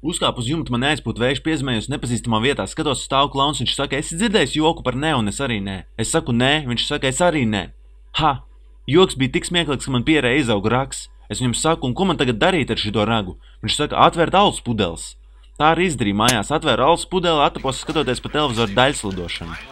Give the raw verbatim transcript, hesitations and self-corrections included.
Uzkāpu uz jumta, man aizpūt vējš, piezīmējos nepazīstamā vietā, skatos stāv klauns, viņš saka, esi dzirdējis joku par ne, un es arī nē. Es saku nē, viņš saka, es arī nē. Ha! Joks bija tik smieklīgs, ka man pierē izauga rags. Es viņam saku, un ko man tagad darīt ar šito ragu? Viņš saka, atvērt alus pudeles. Tā arī izdarīja mājās, atvēru alus pudeli, atapos skatoties pa televizoru daļslidošanu.